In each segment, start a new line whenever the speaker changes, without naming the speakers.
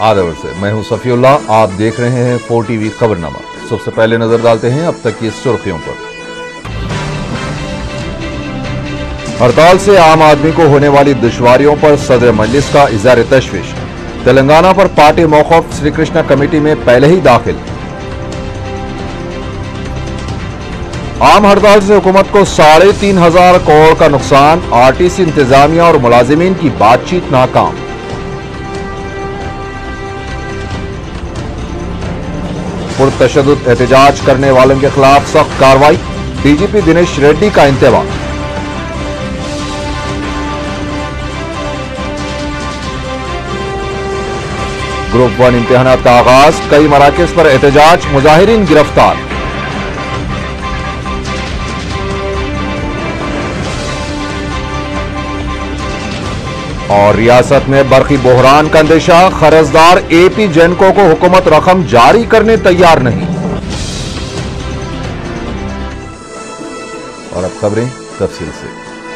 आदवर से मैं हूं सफीउल्लाह। आप देख रहे हैं 4 टीवी खबरनामा। सबसे पहले नजर डालते हैं अब तक की सुर्खियों पर। हड़ताल से आम आदमी को होने वाली दुश्वारियों पर सदर मजलिस का इज़हार तशवीश। तेलंगाना पर पार्टी मौक़िफ़ श्री कृष्णा कमेटी में पहले ही दाखिल। आम हड़ताल से हुकूमत को 3,500 करोड़ का नुकसान। आरटीसी इंतजामिया और मुलाजिमीन की बातचीत नाकाम। पुरतशद्दुद एहतजाज करने वालों के खिलाफ सख्त कार्रवाई। डीजीपी दिनेश रेड्डी का इंतबा। ग्रुप 1 इम्तिहानात का आगाज। कई मराकज़ पर एहतजाज। मुजाहिरीन गिरफ्तार। और रियासत में बरक़ी बहरान का अंदेशा। कर्जदार एपी जेनको को हुकूमत रकम जारी करने तैयार नहीं। और अब खबरें तफसील से।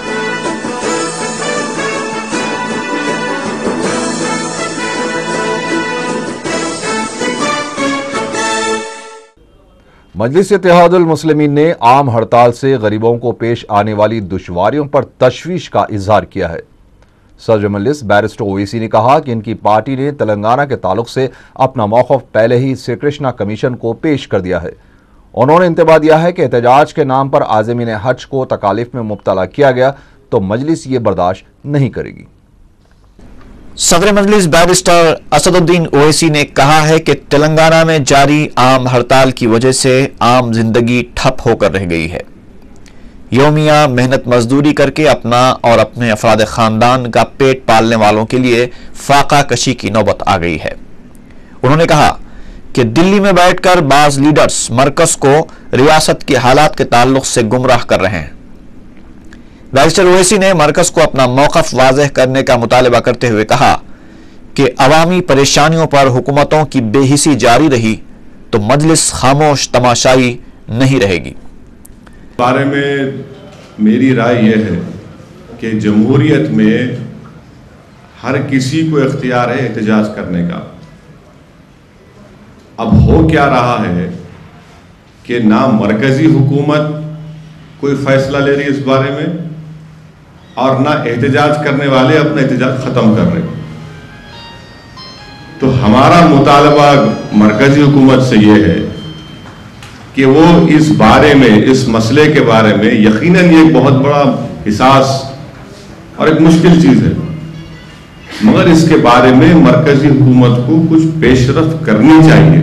मजलिस इत्तेहादुल मुस्लिमीन ने आम हड़ताल से गरीबों को पेश आने वाली दुश्वारियों पर तशवीश का इजहार किया है। सदर मजलिस बैरिस्टर ओवैसी ने कहा कि इनकी पार्टी ने तेलंगाना के ताल्लुक से अपना मौक़िफ़ पहले ही श्री कृष्णा कमीशन को पेश कर दिया है। उन्होंने इंतबा दिया है कि एहतजाज के नाम पर आज़मीन हज को तकालीफ में मुब्तला किया गया तो मजलिस ये बर्दाश्त नहीं करेगी।
सदर मजलिस बैरिस्टर असदुद्दीन ओवैसी ने कहा है कि तेलंगाना में जारी आम हड़ताल की वजह से आम जिंदगी ठप होकर रह गई है। योमिया मेहनत मजदूरी करके अपना और अपने अफराद खानदान का पेट पालने वालों के लिए फाका कशी की नौबत आ गई है। उन्होंने कहा कि दिल्ली में बैठकर बाज लीडर्स मरकज को रियासत के हालात के ताल्लुक से गुमराह कर रहे हैं। बैरिस्टर ओवैसी ने मरकज को अपना मौक़िफ़ वाज़ेह करने का मुतालबा करते हुए कहा कि अवामी परेशानियों पर हुकूमतों की बेहिसी जारी रही तो मजलिस खामोश तमाशाई नहीं रहेगी।
बारे में मेरी राय यह है कि जमहूरियत में हर किसी को इख्तियार है एहतजाज करने का। अब हो क्या रहा है कि ना मरकजी हुकूमत कोई फैसला ले रही है इस बारे में और ना एहतजाज करने वाले अपना एहतजाज ख़त्म कर रहे। तो हमारा मुतालबा मरकजी हुकूमत से यह है कि वो इस बारे में, इस मसले के बारे में, यकीनन ये एक बहुत बड़ा हिसास और एक मुश्किल चीज़ है, मगर इसके बारे में मरकजी हुकूमत को कुछ पेशरफ्त करनी चाहिए।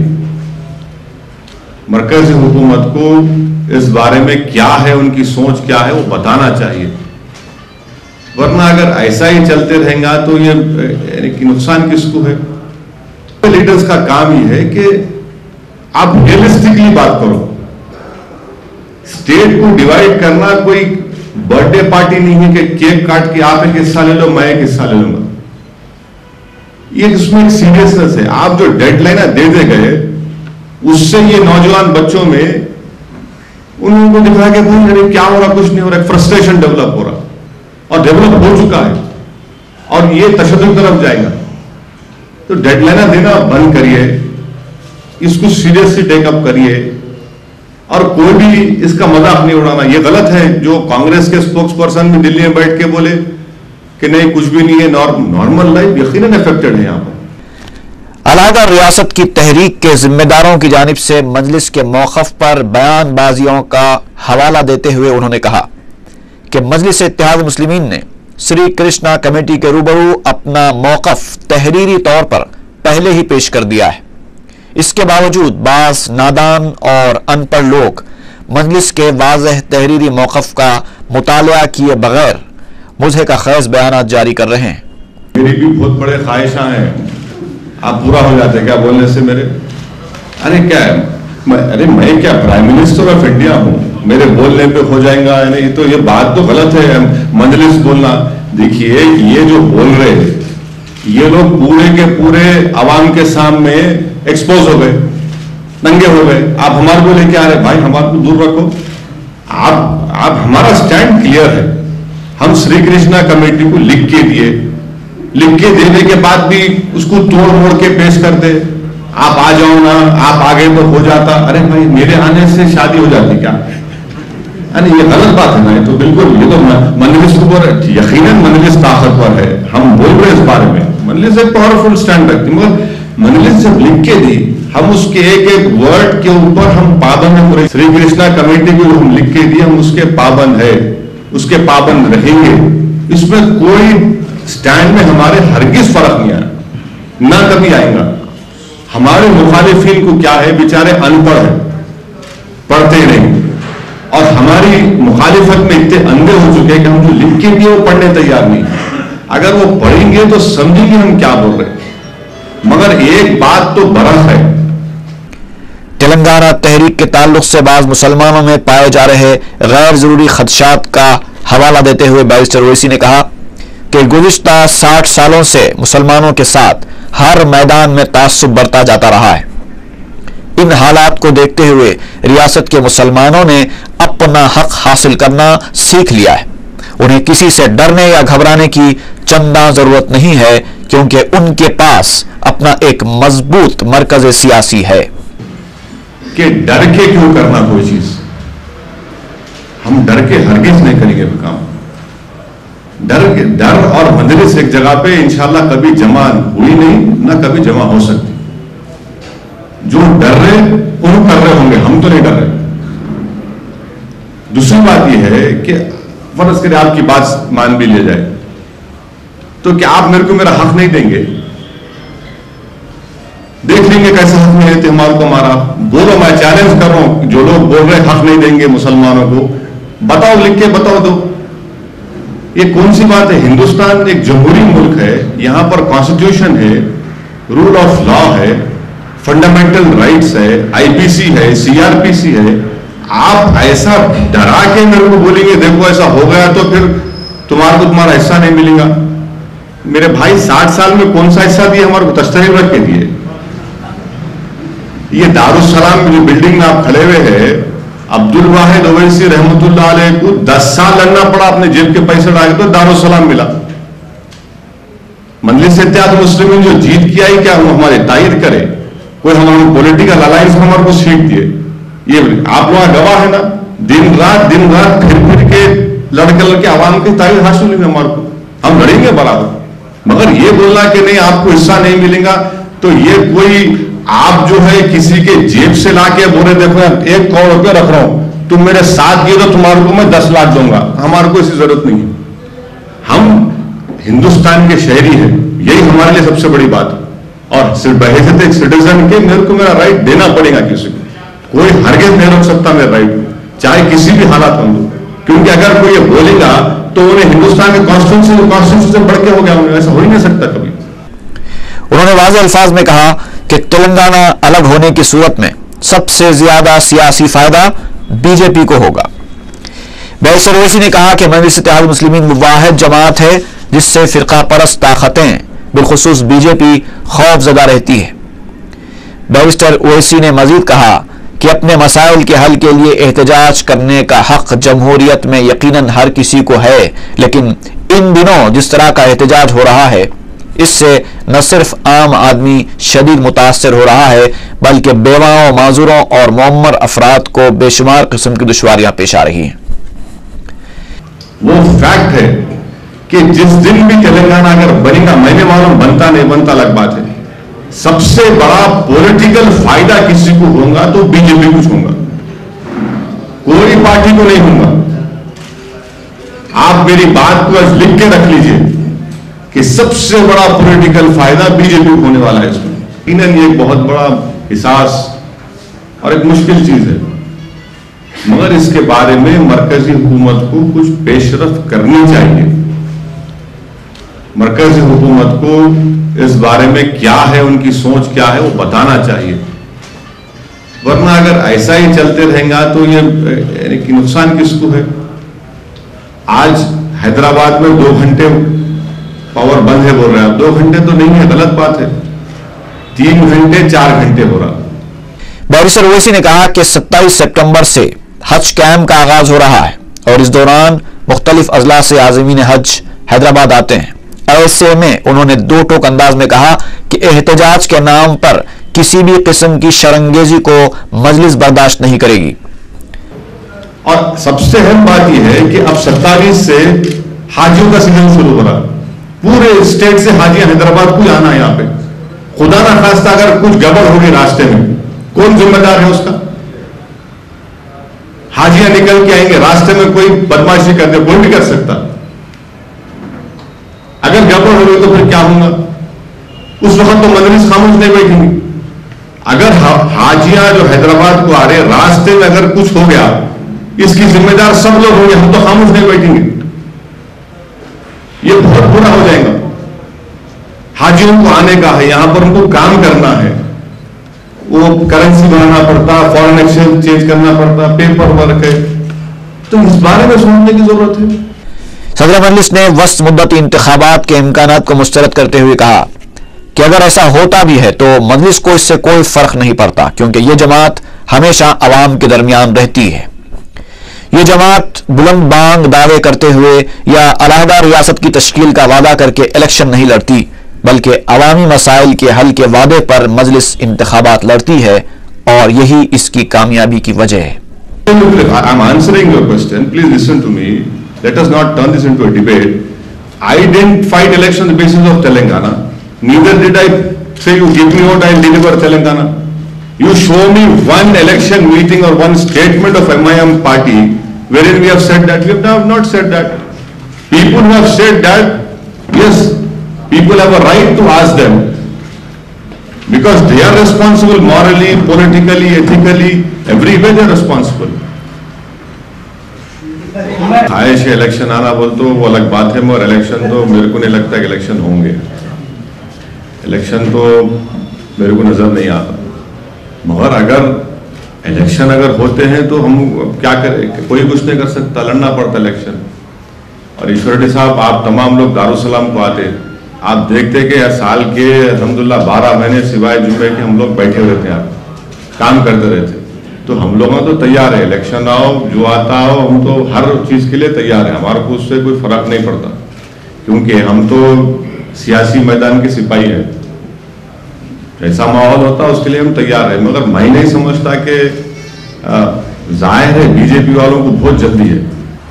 मरकजी हुकूमत को इस बारे में क्या है, उनकी सोच क्या है, वो बताना चाहिए। वरना अगर ऐसा ही चलते रहेगा तो ये यानी कि नुकसान किसको है। लीडर्स का काम ही है कि आप रियलिस्टिकली बात करो। स्टेट को डिवाइड करना कोई बर्थडे पार्टी नहीं है कि केक काट के आप एक हिस्सा ले लो, मैं एक हिस्सा ले लूंगा। ये इसमें एक सीरियसनेस है। आप जो डेडलाइन दे गए उससे ये नौजवान बच्चों में उन लोगों को दिख रहा है कि भाई क्या हो रहा, कुछ नहीं हो रहा, फ्रस्ट्रेशन डेवलप हो रहा और डेवलप हो चुका है और ये तशद्दुद तरफ जाएगा। तो डेडलाइन देना बंद करिए, इसको सीरियसली टेकअप करिए और कोई भी इसका मजाक नहीं उड़ाना। ये गलत है जो कांग्रेस के स्पोक्स पर्सन भी दिल्ली में बैठ के बोले कि नहीं कुछ भी नहीं है, नॉर्मल लाइफ यकीनन अफेक्टेड है। यहाँ पर
अलहदा रियासत की तहरीक के जिम्मेदारों की जानिब से मजलिस के मौक़िफ़ पर बयानबाजियों का हवाला देते हुए उन्होंने कहा कि मजलिस इत्तेहाद मुस्लिमीन ने श्री कृष्णा कमेटी के रूबरू अपना मौक़िफ़ तहरीरी तौर पर पहले ही पेश कर दिया है। इसके बावजूद बास नादान और अनपढ़ लोग मजलिस के वाज़ेह तहरीरी मौक़िफ़ का मुताला किए बगैर मुझे का खैज़ बयानात जारी कर रहे हैं।
मेरी भी बहुत बड़े ख्वाहिशां हैं, आप पूरा हो जाते क्या बोलने से मेरे। अरे क्या है, मैं क्या प्राइम मिनिस्टर ऑफ इंडिया हूँ, मेरे बोलने पे हो जाएगा? नहीं तो ये बात तो गलत है, मजलिस बोलना। देखिए ये जो बोल रहे हैं ये लोग पूरे के पूरे आवाम के सामने एक्सपोज हो गए, नंगे हो गए। आप हमारे को लेके आ रहे, भाई हमारे को दूर रखो। आप हमारा स्टैंड क्लियर है। हम श्री कृष्णा कमेटी को लिख के दिए, लिख के देने के बाद भी उसको तोड़ मोड़ के पेश करते, आप आ जाओ ना, आप आ गए तो हो जाता। अरे भाई मेरे आने से शादी हो जाती क्या? अरे ये गलत बात है ना, ये तो बिल्कुल, ये तो मजलिस को यकीनन मजलिस ताकतवर है, हम बोल रहे हैं इस बारे में, मजलिस एक पावरफुल स्टैंड रखती, मगर मजलिस जब लिख के दी, हम उसके एक एक वर्ड के ऊपर हम पाबंद है। पूरे श्री कृष्णा कमेटी को हम लिख के दिए, हम उसके पाबंद है, उसके पाबंद रहेंगे। इसमें कोई स्टैंड में हमारे हरगिज फर्क नहीं आया, ना कभी आएगा। हमारे मुखालिफिन को क्या है, बेचारे अनपढ़ है, पढ़ते नहीं, और हमारी मुखालिफत में इतने अंधे हो चुके हैं कि हम जो लिख के दिए वो पढ़ने तैयार नहीं। अगर वो पढ़ेंगे तो समझेंगे हम क्या बोल रहे हैं। मगर एक बात तो बरह है,
तेलंगाना तहरीक के ताल्लुक से बाज मुसलमानों में पाए जा रहे गैर जरूरी खदशात का हवाला देते हुए बैरिस्टर ओवैसी ने कहा कि गुज़िश्ता 60 सालों से मुसलमानों के साथ हर मैदान में तासुब बरता जाता रहा है। इन हालात को देखते हुए रियासत के मुसलमानों ने अपना हक हासिल करना सीख लिया है। उन्हें किसी से डरने या घबराने की चंदा जरूरत नहीं है, क्योंकि उनके पास अपना एक मजबूत मरकज सियासी है।
कि डर के क्यों करना कोई चीज, हम डर के हरगिज नहीं करेंगे काम। डर और मजलिस एक जगह पे इंशाल्लाह कभी जमा हुई नहीं, ना कभी जमा हो सकती। जो डर रहे उन कर रहे होंगे, हम तो नहीं डर रहे। दूसरी बात यह है कि फर्ज करें आपकी बात मान भी लिया जाए, तो क्या आप मेरे को मेरा हक नहीं देंगे? देख लेंगे कैसे हक नहीं देते, हमारे को मारा। बोलो, मैं चैलेंज कर रहा हूं, जो लोग बोल रहे हक नहीं देंगे मुसलमानों को, बताओ, लिख के बताओ दो। ये कौन सी बात है? हिंदुस्तान एक जमहूरी मुल्क है, यहां पर कॉन्स्टिट्यूशन है, रूल ऑफ लॉ है, फंडामेंटल राइट्स है, आईपीसी है, सीआरपीसी है। आप ऐसा डरा के मेरे को बोलेंगे देखो ऐसा हो गया तो फिर तुम्हारे को तुम्हारा हिस्सा नहीं मिलेगा। मेरे भाई 60 साल में कौन सा हिस्सा दिए हमारे को? तस्तरीर रख के दिए। ये दारुस्सलाम में जो बिल्डिंग में आप खड़े हुए हैं, अब्दुल वाहिद ओवैसी रहमतुल्लाह अलैह को 10 साल लड़ना पड़ा, अपने जेब के पैसे डाल के तो दारुस्सलाम मिला। मजलिस इत्तेहाद मुस्लिमीन जो जीत किया ही क्या वो हमारे तायद करे? कोई हमारे पॉलिटिकल अलायंस हमारे को सीट दिए? ये आप लोग गवाह है ना, दिन रात फिर के लड़के के आवाम की तायद हासिल हुई हमारे को, हम लड़ेंगे बराबर। मगर ये बोलना कि नहीं आपको हिस्सा नहीं मिलेगा, तो ये कोई आप जो है किसी के जेब से लाके बोले देखो 1 करोड़ रुपया रख रहा हूं, तुम मेरे साथ दिए तो तुम्हारे को मैं 10 लाख दूंगा, हमारे को इसकी जरूरत नहीं है। हम हिंदुस्तान के शहरी हैं, यही हमारे लिए सबसे बड़ी बात है। और सिर्फ बहैसियत एक सिटीजन के मेरे को मेरा राइट देना पड़ेगा, किसी को कोई हरगिज नहीं रोक सकता मेरा राइट, चाहे किसी भी हालात में हो। क्योंकि अगर कोई ये बोलेगा तो उन्हें हिंदुस्तान के कॉन्स्टिट्यूशन से बढ़ के हो गया, ऐसा हो ही नहीं सकता कभी।
उन्होंने वाज़ेह अल्फाज में कहा कि तेलंगाना अलग होने की सूरत में सबसे ज्यादा सियासी फायदा बीजेपी को होगा। बैरिस्टर ओवैसी ने कहा कि मजलिस इत्तेहाद मुस्लिमीन वाहिद जमात है जिससे फिरका परस्त ताकतें बिलखुसूस बीजेपी खौफजदा रहती है। बैरिस्टर ओवैसी ने मजीद कहा कि अपने मसाइल के हल के लिए एहतजाज करने का हक जमहूरियत में यकीनन हर किसी को है, लेकिन इन दिनों जिस तरह का एहतजाज हो रहा है इससे न सिर्फ आम आदमी शदीद मुतासर हो रहा है, बल्कि बेवाओं, माजूरों और मुअम्मर अफराद को बेशुमार किस्म की दुश्वारियां पेश आ रही हैं।
वो फैक्ट है कि जिस दिन भी तेलंगाना अगर बनेगा, मैंने मालूम बनता नहीं बनता अलग बात है, सबसे बड़ा पॉलिटिकल फायदा किसी को होगा तो बीजेपी को होगा, कोई पार्टी को नहीं होगा। आप मेरी बात को आज लिख के रख लीजिए कि सबसे बड़ा पॉलिटिकल फायदा बीजेपी को होने वाला है। इसमें इन्हें एक बहुत बड़ा एहसास और एक मुश्किल चीज है, मगर इसके बारे में मरकजी हुकूमत को कुछ पेशरफ्त करनी चाहिए। मरकजी हुकूमत को इस बारे में क्या है, उनकी सोच क्या है, वो बताना चाहिए। वरना अगर ऐसा ही चलते रहेगा तो ये नुकसान किसको है? आज हैदराबाद में 2 घंटे पावर बंद है बोल रहे हैं, 2 घंटे तो नहीं है, गलत बात है, 3 घंटे 4 घंटे हो रहा।
बैरिस्टर ओवैसी ने कहा कि 27 सितंबर से हज कैंप का आगाज हो रहा है और इस दौरान मुख्तलिफ अजला से आज़मीन हज हैदराबाद आते हैं। ایسے میں انہوں نے دو ٹوک انداز میں کہا کہ احتجاج کے نام پر کسی بھی قسم کی شرنگیزی کو مجلس برداشت نہیں کرے گی۔
اور سب سے اہم بات یہ ہے کہ اب 27 سے حاجیوں کا سیزن شروع ہو رہا، پورے اسٹیٹ سے حاجی حیدرآباد کو آنا ہے یہاں پہ۔ خدا نہ خواستہ اگر کچھ گڑبڑ ہوگی راستے میں، کون ذمہ دار ہے اس کا؟ حاجیاں نکل کے آئیں گے، راستے میں کوئی بدماشی کر دے، کوئی بھی کر سکتا۔ اگر گڑبڑ ہوگی تو پھر کیا ہوگا؟ اس وقت تو مجلس خاموش نہیں بیٹھیں گی۔ اگر حاجیاں جو حیدرآباد کو آ رہے راستے میں اگر کچھ ہو گیا، اس کی ذمہ دار سب لوگ ہوں گے، ہم تو خاموش نہیں بیٹھیں گے، یہ بہت برا ہو جائے گا۔ حاجیوں کو آنے کا ہے، یہاں پر ان کو کام کرنا ہے، وہ کرنسی بنانا پڑتا، فورن ایکسچینج چینج کرنا پڑتا، پیپر ورک ہے، تو اس بارے میں سوچنے کی ضرورت ہے۔
صدر مجلس نے وسط مدتی انتخابات کے امکانات کو مسترد کرتے ہوئے کہا کہ اگر ایسا ہوتا بھی ہے تو مجلس کو اس سے کوئی فرق نہیں پڑتا، کیونکہ یہ جماعت ہمیشہ عوام کے درمیان رہتی ہے۔ یہ جماعت بلند بانگ دعوے کرتے ہوئے یا علیحدہ ریاست کی تشکیل کا وعدہ کر کے الیکشن نہیں لڑتی، بلکہ عوامی مسائل کے حل کے وعدے پر مجلس انتخابات لڑتی ہے، اور یہی اس کی کامیابی کی وجہ ہے۔
I'm answering your question. Please listen to me. Let us not turn this into a debate. I didn't fight election on the basis of Telangana. Neither did I say you give me vote, I'll deliver Telangana. You show me one election meeting or one statement of MIM party wherein we have said that. We have not said that. People who have said that, yes, people have a right to ask them, because they are responsible morally, politically, ethically, every way they are responsible. خواہش ہے election آنا بول تو وہ الگ بات ہے، مگر الیکشن تو میرے کو نہیں لگتا کہ الیکشن ہوں گے، الیکشن تو میرے کو نظر نہیں آتا۔ مگر اگر الیکشن اگر ہوتے ہیں تو ہم کیا کریں، کوئی کچھ نہیں کر سکتا، لڑنا پڑتا الیکشن۔ اور ایشور ریڈی صاحب، آپ تمام لوگ دارالسلام کو آتے، آپ دیکھتے کہ سال کے الحمدللہ 12 مہینے سوائے جمعے کے ہم لوگ بیٹھے ہوئے تھے، آپ کام کرتے رہتے، تو ہم لوگوں تو تیار ہے، الیکشن آؤ جو آتا ہو، ہم تو ہر چیز کے لیے تیار ہیں، ہمارے کو اس سے کوئی فرق نہیں پڑتا، کیونکہ ہم تو سیاسی میدان کے سپاہی ہیں، جیسا ماحول ہوتا اس کے لیے ہم تیار ہیں۔ مگر میں نہیں سمجھتا کہ ظاہر ہے بی جے پی والوں کو بہت جلدی ہے۔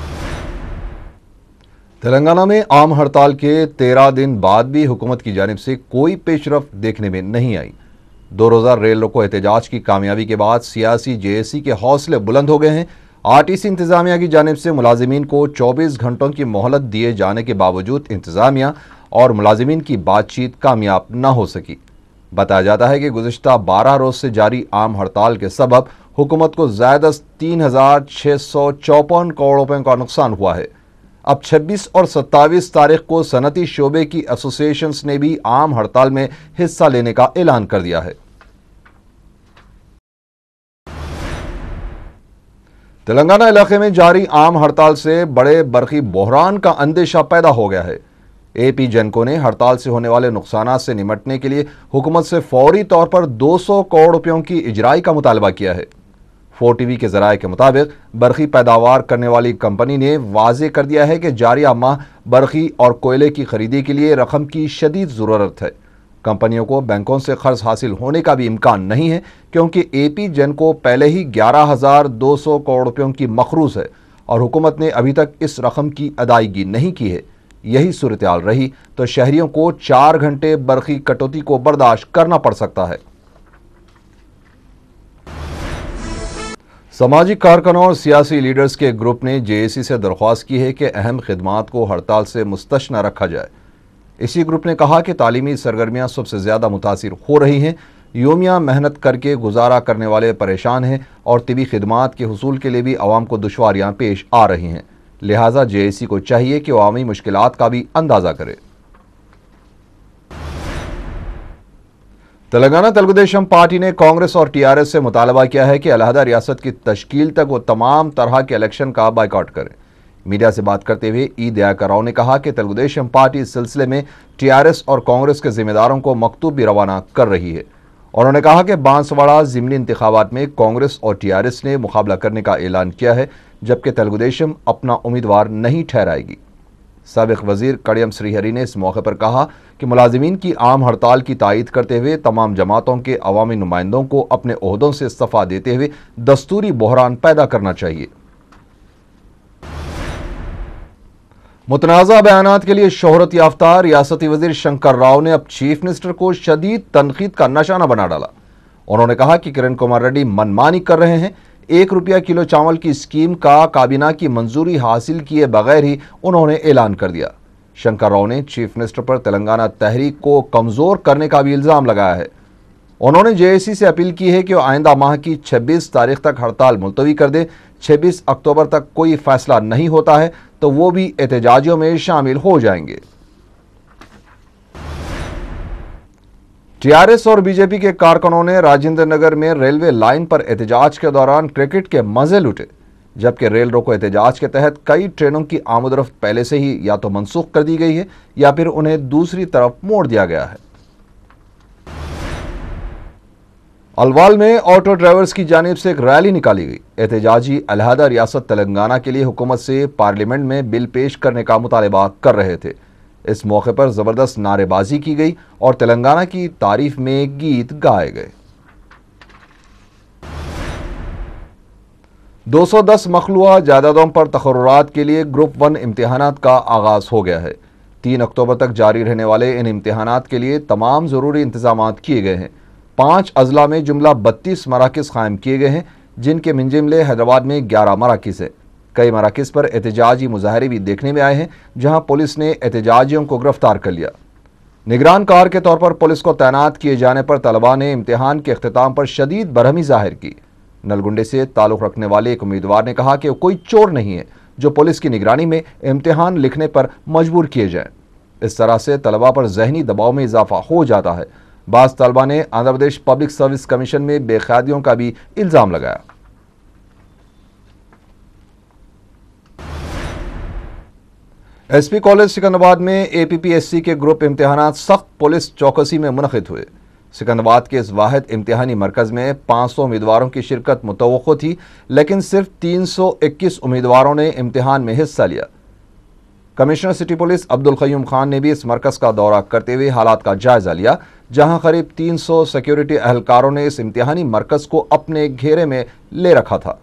تلنگانہ میں عام ہڑتال کے 13 دن بعد بھی حکومت کی جانب سے کوئی پیش رفت دیکھنے میں نہیں آئی۔ 2 روزہ ریل روکو احتجاج کی کامیابی کے بعد سیاسی جے اے سی کے حوصلے بلند ہو گئے ہیں۔ آر ٹی سی انتظامیہ کی جانب سے ملازمین کو 24 گھنٹوں کی مہلت دیے جانے کے باوجود انتظامیہ اور ملازمین کی بات چیت کامیاب نہ ہو سکی۔ بتایا جاتا ہے کہ گزشتہ 12 روز سے جاری عام ہڑتال کے سبب حکومت کو زائد از 3654 کروڑ روپے کا نقصان ہوا ہے۔ اب 26 اور 27 تاریخ کو صنعتی شعبے کی ایسوسی ایشنز نے بھی عام ہڑتال میں حصہ لینے کا اعلان کر دیا ہے۔ تلنگانہ علاقے میں جاری عام ہڑتال سے بڑے برقی بحران کا اندیشہ پیدا ہو گیا ہے۔ اے پی جنکو نے ہڑتال سے ہونے والے نقصانات سے نمٹنے کے لیے حکومت سے فوری طور پر 200 کروڑ روپیوں کی اجرائی کا مطالبہ کیا ہے۔ 4 ٹی وی کے ذرائع کے مطابق برقی پیداوار کرنے والی کمپنی نے واضح کر دیا ہے کہ جاریہ ماہ برقی اور کوئلے کی خریدی کے لیے رقم کی شدید ضرورت ہے۔ کمپنیوں کو بینکوں سے قرض حاصل ہونے کا بھی امکان نہیں ہے، کیونکہ اے پی جنکو پہلے ہی 11,200 کروڑ روپیوں کی مقروض ہے اور حکومت نے ابھی تک اس رقم کی ادائیگی نہیں کی ہے۔ یہی صورتحال رہی تو شہریوں کو 4 گھنٹے برقی کٹوتی کو برداشت کرنا پڑ سکتا ہے۔ سماجی کارکنوں اور سیاسی لیڈرز کے گروپ نے جے اے سی سے درخواست کی ہے کہ اہم خدمات کو ہڑتال سے مستثنی رکھا جائے۔ اسی گروپ نے کہا کہ تعلیمی سرگرمیاں سب سے زیادہ متاثر ہو رہی ہیں، یومیہ محنت کر کے گزارا کرنے والے پریشان ہیں اور طبی خدمات کے حصول کے لیے بھی عوام کو دشواریاں پیش آ رہی ہیں، لہٰذا جے اے سی کو چاہیے کہ عوامی مشکلات کا بھی اندازہ کرے۔ تلنگانہ تلگو دیشم پارٹی نے کانگریس اور ٹی آر ایس سے مطالبہ کیا ہے کہ علیحدہ ریاست کی تشکیل تک وہ تمام طرح کے الیکشن کا بائیکاٹ کریں۔ میڈیا سے بات کرتے ہوئے ای دیاکر راؤ نے کہا کہ تلگو دیشم پارٹی اس سلسلے میں ٹی آر ایس اور کانگریس کے ذمہ داروں کو مکتوب بھی روانہ کر رہی ہے۔ انہوں نے کہا کہ بانسواڑہ ضمنی انتخابات میں کانگریس اور ٹی آر ایس نے مقابلہ کرنے کا اعلان کیا ہے، جبکہ تلگو دیشم اپنا امیدوار نہیں ٹھہرائے گی۔ سابق وزیر کڑیم سری ہری نے اس موقع پر کہا کہ ملازمین کی عام ہڑتال کی تائید کرتے ہوئے تمام جماعتوں کے عوامی نمائندوں کو اپنے عہدوں سے استعفا دیتے ہوئے دستوری بحران پیدا کرنا چاہیے۔ متنازع بیانات کے لیے شہرت یافتہ ریاستی وزیر شنکر راؤ نے اب چیف منسٹر کو شدید تنقید کا نشانہ بنا ڈالا۔ انہوں نے کہا کہ کرن کمار ریڈی منمانی کر رہے ہیں۔ 1 روپیہ کلو چاول کی اسکیم کا کابینہ کی منظوری حاصل کیے بغیر ہی انہوں نے اعلان کر دیا۔ شنکر راؤ نے چیف منسٹر پر تلنگانہ تحریک کو کمزور کرنے کا بھی الزام لگایا ہے۔ انہوں نے JAC سے اپیل کی ہے کہ وہ آئندہ ماہ کی 26 تاریخ تک ہڑتال ملتوی کر دے۔ 26 اکتوبر تک کوئی فیصلہ نہیں ہوتا ہے تو وہ بھی احتجاجیوں میں شامل ہو جائیں گے۔ TRS اور BJP کے کارکنوں نے راجندر نگر میں ریلوے لائن پر احتجاج کے دوران کرکٹ کے مزے لوٹے، جبکہ ریل روکو احتجاج کے تحت کئی ٹرینوں کی آمد و رفت پہلے سے ہی یا تو منسوخ کر دی گئی ہے یا پھر انہیں دوسری طرف موڑ دیا گیا ہے۔ الوال میں آٹو ڈرائیورز کی جانب سے ایک ریلی نکالی گئی۔ احتجاجی علیحدہ ریاست تلنگانہ کے لیے حکومت سے پارلیمنٹ میں بل پیش کرنے کا مطالبہ کر رہے تھے۔ اس موقع پر زبردست نعرے بازی کی گئی اور تلنگانہ کی تعریف میں گیت گائے گئے۔ 210 مخلوعہ جائیدادوں پر تقررات کے لیے گروپ 1 امتحانات کا آغاز ہو گیا ہے۔ 3 اکتوبر تک جاری رہنے والے ان امتحانات کے لیے تمام ضروری انتظامات کیے گئے ہیں۔ 5 اضلاع میں جملہ 32 مراکز قائم کیے گئے ہیں، جن کے من جملے حیدرآباد میں 11 مراکز ہیں۔ کئی مراکز پر احتجاجی مظاہرے بھی دیکھنے میں آئے ہیں، جہاں پولیس نے احتجاجیوں کو گرفتار کر لیا۔ نگران کار کے طور پر پولیس کو تعینات کیے جانے پر طلباء نے امتحان کے اختتام پر شدید برہمی ظاہر کی۔ نلگنڈے سے تعلق رکھنے والے ایک امیدوار نے کہا کہ وہ کوئی چور نہیں ہے جو پولیس کی نگرانی میں امتحان لکھنے پر مجبور کیے جائیں۔ اس طرح سے طلباء پر ذہنی دباؤ میں اضافہ ہو جاتا ہے۔ بعض طلباء نے Andhra Pradesh public service commission میں بے قاعدگیوں کا بھی الزام لگایا۔ SP کالج سکندرآباد میں APPSC کے گروپ امتحانات سخت پولیس چوکسی میں منعقد ہوئے۔ سکندرآباد کے اس واحد امتحانی مرکز میں 500 امیدواروں کی شرکت متوقع تھی، لیکن صرف 321 امیدواروں نے امتحان میں حصہ لیا۔ Commissioner city police Abdul Qayyum Khan نے بھی اس مرکز کا دورہ کرتے ہوئے حالات کا جائزہ لیا، جہاں قریب 300 سیکیورٹی اہلکاروں نے اس امتحانی مرکز کو اپنے گھیرے میں لے رکھا تھا۔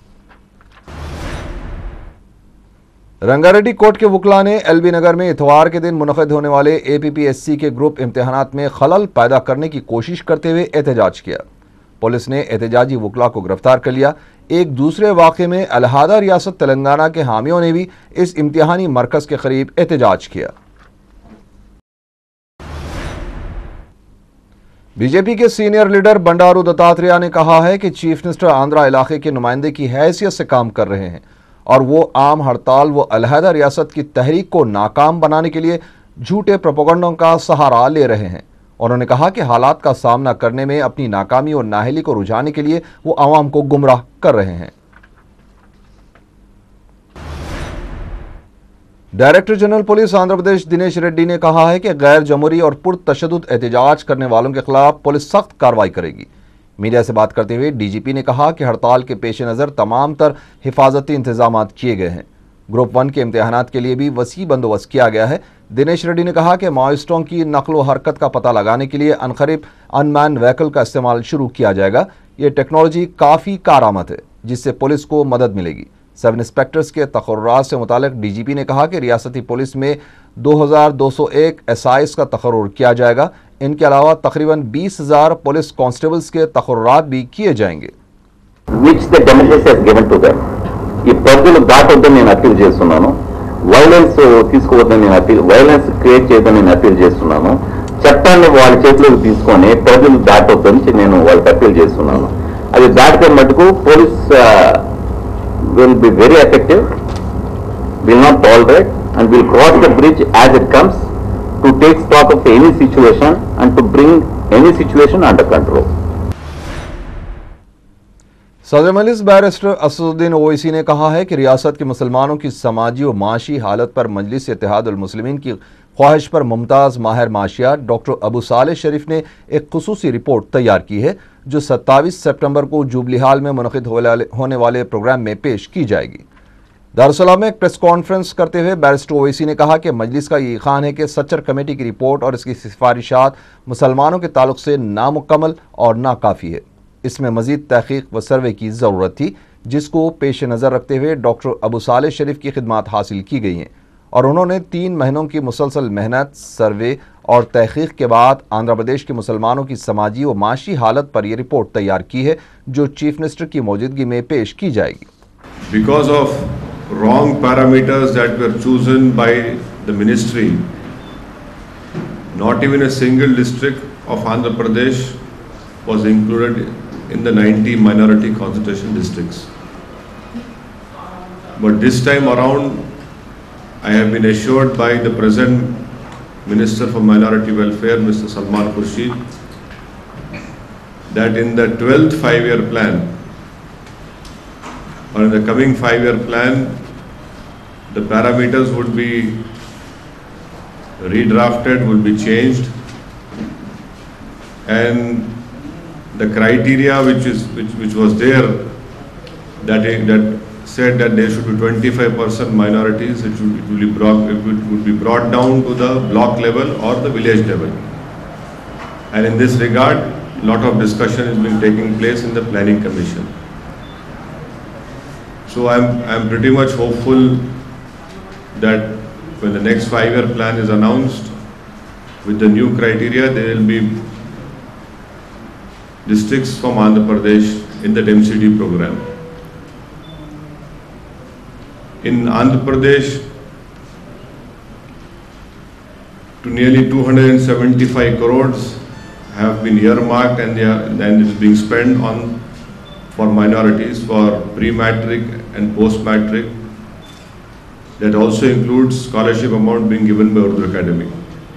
رنگا ریڈی کورٹ کے وکلاء نے LB نگر میں اتوار کے دن منعقد ہونے والے APPSC کے گروپ امتحانات میں خلل پیدا کرنے کی کوشش کرتے ہوئے احتجاج کیا۔ پولیس نے احتجاجی وکلاء کو گرفتار کر لیا۔ ایک دوسرے واقعے میں علیحدہ ریاست تلنگانہ کے حامیوں نے بھی اس امتحانی مرکز کے قریب احتجاج کیا۔ BJP کے سینئر لیڈر بنڈارو دتاتریہ نے کہا ہے کہ چیف منسٹر آندھرا علاقے کے نمائندے کی حیثیت سے کام کر رہے ہیں اور وہ عام ہڑتال و علیحدہ ریاست کی تحریک کو ناکام بنانے کے لیے جھوٹے پروپیگنڈوں کا سہارا لے رہے ہیں۔ انہوں نے کہا کہ حالات کا سامنا کرنے میں اپنی ناکامی اور نااہلی کو رجھانے کے لیے وہ عوام کو گمراہ کر رہے ہیں۔ Director general police Andhra Pradesh Dinesh Reddy نے کہا ہے کہ غیر جمہوری اور پرتشدد احتجاج کرنے والوں کے خلاف پولیس سخت کارروائی کرے گی۔ میڈیا سے بات کرتے ہوئے DGP نے کہا کہ ہڑتال کے پیش نظر تمام تر حفاظتی انتظامات کیے گئے ہیں۔ گروپ 1 کے امتحانات کے لیے بھی وسیع بندوبست کیا گیا ہے۔ دنیش ریڈی نے کہا کہ ماؤسٹوں کی نقل و حرکت کا پتہ لگانے کے لیے عنقریب انمین وہیکل کا استعمال شروع کیا جائے گا۔ یہ ٹیکنالوجی کافی کارآمد ہے جس سے پولیس کو مدد ملے گی۔ سب انسپیکٹرز کے تقررات سے متعلق DGP نے کہا کہ ریاستی پولیس میں 2201 SIs کا تقرر کیا جائے گا۔ ان کے علاوہ تقریباً 20,000 پولیس کانسٹیبلز کے تقررات بھی کیے جائیں گے۔
which the democracy has given to them. ఈ పరిధిలో దాటొద్దని నేను అప్పీల్ చేస్తున్నాను. వైలెన్స్ తీసుకోవద్దని నేను వైలెన్స్ క్రియేట్ చేయదని నేను అప్పీల్ చేస్తున్నాను. చట్టాన్ని వాళ్ళ చేతిలోకి తీసుకొని పరిధిలో దాటొద్దని నేను వాళ్ళకి అప్పీల్ చేస్తున్నాను. అది దాటితే మటుకు police will be very effective, will not tolerate and will cross the bridge as it comes to take stock of any situation and to bring any situation under control.
صدر مجلس بیرسٹر اسدالدین اویسی نے کہا ہے کہ ریاست کے مسلمانوں کی سماجی و معاشی حالت پر مجلس اتحاد المسلمین کی خواہش پر ممتاز ماہر معاشیات ڈاکٹر ابو صالح شریف نے ایک خصوصی رپورٹ تیار کی ہے جو 27 سپٹمبر کو جوبلی ہال میں منعقد ہونے والے پروگرام میں پیش کی جائے گی۔ دارالسلام میں ایک پریس کانفرنس کرتے ہوئے بیرسٹر اویسی نے کہا کہ مجلس کا یہ خیال ہے کہ سچر کمیٹی کی رپورٹ اور اس کی سفارشات مسلمانوں کے تعلق سے نامکمل اور ناکافی ہے. اس میں مزید تحقیق و سروے کی ضرورت تھی، جس کو پیش نظر رکھتے ہوئے ڈاکٹر ابو صالح شریف کی خدمات حاصل کی گئی ہیں اور انہوں نے 3 مہینوں کی مسلسل محنت، سروے اور تحقیق کے بعد آندھرا پردیش کے مسلمانوں کی سماجی و معاشی حالت پر یہ رپورٹ تیار کی ہے، جو چیف منسٹر کی موجودگی میں پیش کی جائے گی.
Because of wrong parameters that were chosen by the ministry, not even a single district of Andhra Pradesh was included in the 90 minority concentration districts. But this time around, I have been assured by the present Minister for Minority Welfare, Mr. Salman Khurshid, that in the 12th 5-year plan, or in the coming 5-year plan, the parameters would be redrafted, would be changed, and the criteria which was there, that said that there should be 25% minorities, it would be brought down to the block level or the village level. And in this regard, a lot of discussion is being taking place in the Planning Commission. So I'm pretty much hopeful that when the next 5-year plan is announced, with the new criteria, there will be districts from Andhra Pradesh in the MCD program. In Andhra Pradesh, to nearly 275 crores have been earmarked and it is being spent for minorities for pre-matric and post-matric. That also includes scholarship amount being given by Urdu Academy.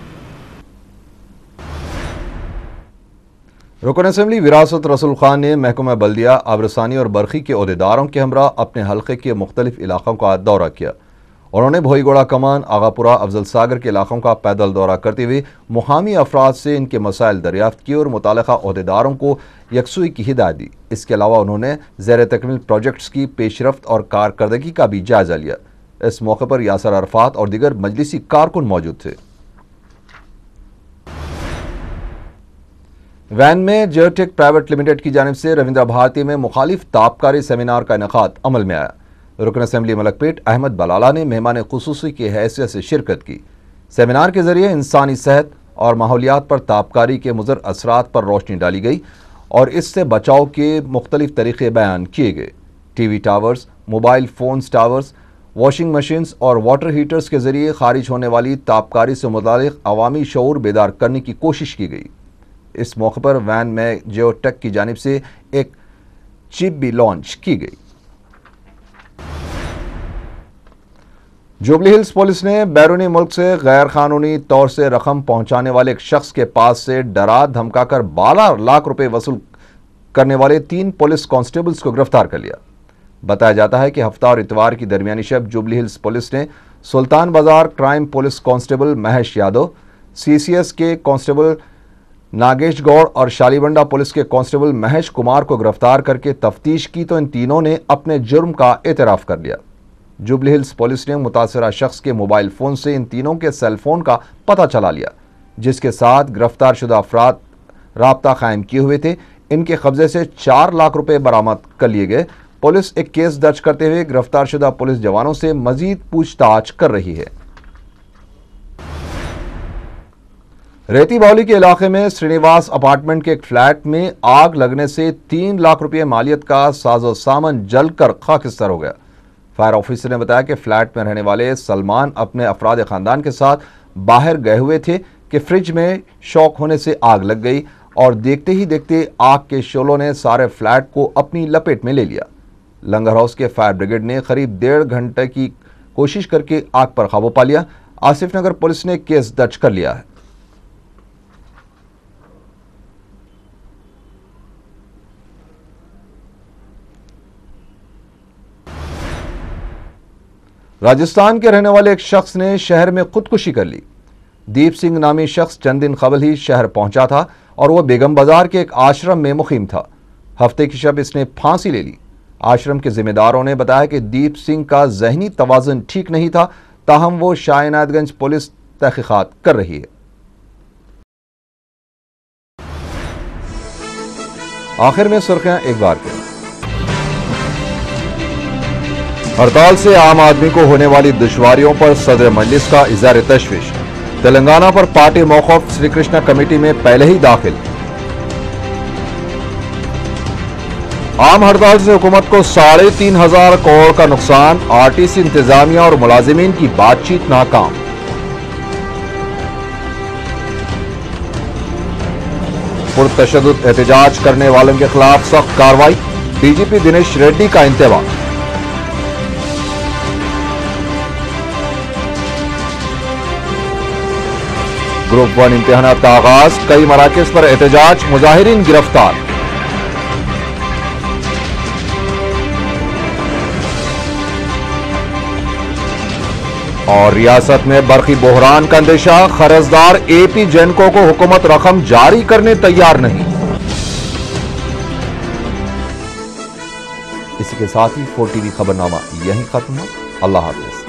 رکن اسمبلی وراثت رسول خان نے محکمہ بلدیہ، آبرسانی اور برقی کے عہدیداروں کے ہمراہ اپنے حلقے کے مختلف علاقوں کا دورہ کیا. انہوں نے بھوئی گوڑا کمان، آغاپورہ، افضل ساگر کے علاقوں کا پیدل دورہ کرتے ہوئے مقامی افراد سے ان کے مسائل دریافت کیے اور متعلقہ عہدیداروں کو یکسوئی کی ہدایت دی. اس کے علاوہ انہوں نے زیر تکمیل پروجیکٹس کی پیش رفت اور کارکردگی کا بھی جائزہ لیا. اس موقع پر یاسر عرفات اور دیگر مجلسی کارکن موجود تھے. وین میں جیوٹیک پرائیویٹ لمیٹڈ کی جانب سے رویندرا بھارتی میں مخالف تابکاری سیمینار کا انعقاد عمل میں آیا. رکن اسمبلی ملک پیٹ احمد بلالہ نے مہمان خصوصی کی حیثیت سے شرکت کی. سیمینار کے ذریعے انسانی صحت اور ماحولیات پر تابکاری کے مضر اثرات پر روشنی ڈالی گئی اور اس سے بچاؤ کے مختلف طریقے بیان کیے گئے. T V towers, mobile phones towers, washing machines اور واٹر ہیٹرز کے ذریعے خارج ہونے والی تابکاری سے متعلق عوامی شعور بیدار کرنے کی کوشش کی گئی. اس موقع پر وین میں جیو ٹیک کی جانب سے ایک چپ بھی لانچ کی گئی. جوبلی ہلز پولیس نے بیرونی ملک سے غیر قانونی طور سے رقم پہنچانے والے ایک شخص کے پاس سے ڈرا دھمکا کر 12 لاکھ روپے وصول کرنے والے 3 پولیس کانسٹیبلز کو گرفتار کر لیا. بتایا جاتا ہے کہ ہفتہ اور اتوار کی درمیانی شب جوبلی ہلز پولیس نے Sultan Bazar crime police constable Mahesh Yadav, CCS کے کانسٹیبل ناگیش گوڑ اور شالیبنڈا پولیس کے کانسٹیبل مہیش کمار کو گرفتار کر کے تفتیش کی تو ان تینوں نے اپنے جرم کا اعتراف کر لیا. جوبلی ہلز پولیس نے متاثرہ شخص کے موبائل فون سے ان تینوں کے سیل فون کا پتہ چلا لیا، جس کے ساتھ گرفتار شدہ افراد رابطہ قائم کیے ہوئے تھے. ان کے قبضے سے 4 لاکھ روپے برآمد کر لیے گئے. پولیس ایک کیس درج کرتے ہوئے گرفتار شدہ پولیس جوانوں سے مزید پوچھ تاچھ کر رہی ہے. ریتی باولی کے علاقے میں سرینیواس اپارٹمنٹ کے ایک فلیٹ میں آگ لگنے سے 3 لاکھ روپے مالیت کا ساز و سامان جل کر خاکستر ہو گیا. فائر آفیسر نے بتایا کہ فلیٹ میں رہنے والے سلمان اپنے افراد خاندان کے ساتھ باہر گئے ہوئے تھے کہ فریج میں شاک ہونے سے آگ لگ گئی اور دیکھتے ہی دیکھتے آگ کے شعلوں نے سارے فلیٹ کو اپنی لپیٹ میں لے لیا. لنگر ہاؤس کے فائر بریگیڈ نے قریب 1.5 گھنٹے کی کوشش کر کے آگ پر قابو پا لیا. آصف نگر پولیس نے کیس درج کر لیا ہے. راجستھان کے رہنے والے ایک شخص نے شہر میں خودکشی کر لی. دیپ سنگھ نامی شخص چند دن قبل ہی شہر پہنچا تھا اور وہ بیگم بازار کے ایک آشرم میں مقیم تھا. ہفتے کی شب اس نے پھانسی لے لی. आश्रम के जिम्मेदारों ने बताया कि दीप सिंह का जहनी तवाज़ुन ठीक नहीं था, ताहम वो शाह इनायतगंज पुलिस तहकीकात कर रही है। आखिर में सुर्खियां एक बार फिर। हड़ताल से आम आदमी को होने वाली दुश्वारियों पर सदर मजलिस का इज़हार तशवीश। तेलंगाना पर पार्टी मौक़िफ़ श्री कृष्णा कमेटी में पहले ही दाखिल। आम हड़ताल से हुकूमत को 3,500 करोड़ का नुकसान, आरटीसी इंतजामिया और मुलाजिमीन की बातचीत नाकाम। पुरतशद्दुद एहतजाज करने वालों के खिलाफ सख्त कार्रवाई, डीजीपी दिनेश रेड्डी का इंतबाह। ग्रुप 1 इम्तिहानात का आगाज, कई मराकज़ पर एहतजाज, मुजाहिरीन गिरफ्तार। और रियासत में बरकी बहरान का अंदेशा, कर्जदार एपी जेनको को हुकूमत रकम जारी करने तैयार नहीं। इसी के साथ ही 4 टीवी खबरनामा यहीं खत्म हुआ। अल्लाह हाफिज।